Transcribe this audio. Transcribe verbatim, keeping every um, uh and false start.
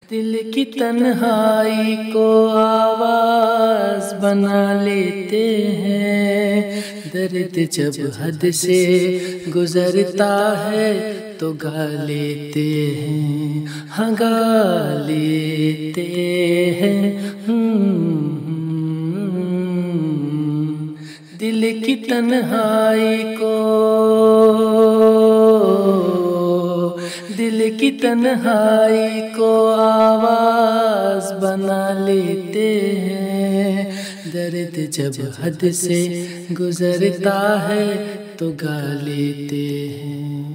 दिल की तन्हाई को आवाज बना लेते हैं। दर्द जब हद से गुजरता है तो गा लेते हैं, हाँ गा लेते हैं। दिल की तन्हाई को दिल की तन्हाई को आवाज बना लेते हैं। दर्द जब हद से गुजरता है तो गा लेते हैं।